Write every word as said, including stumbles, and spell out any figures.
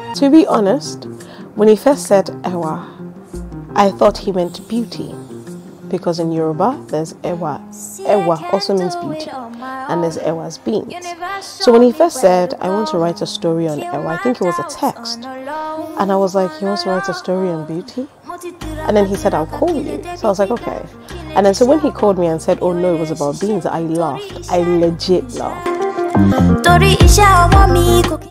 To be honest, when he first said Ewa, I thought he meant beauty. Because in Yoruba, there's Ewa. Ewa also means beauty. And there's Ewa's beans. So when he first said, I want to write a story on Ewa, I think it was a text. And I was like, he wants to write a story on beauty? And then he said, I'll call you. So I was like, okay. And then so when he called me and said, oh no, it was about beans, I laughed. I legit laughed.